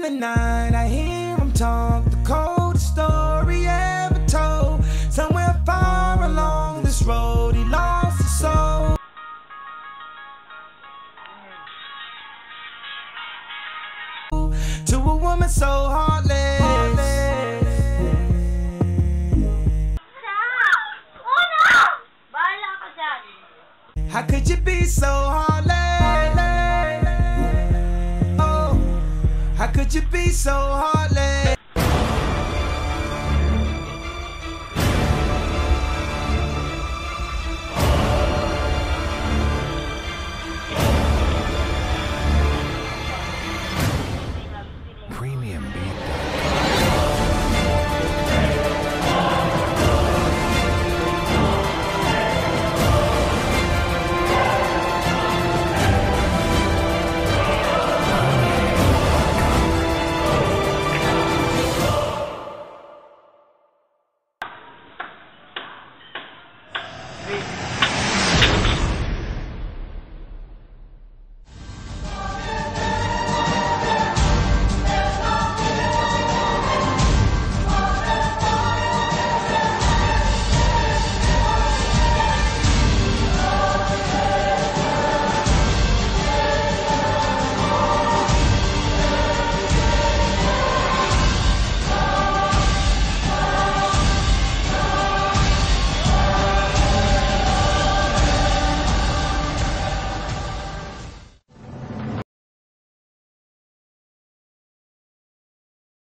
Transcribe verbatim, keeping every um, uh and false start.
the night I hear him talk, the coldest story ever told. Somewhere far along this road he lost his soul. To a woman so heartless, heartless. Oh no! Bahala ka dyan. How could you be so heartless? Oh, how could you be so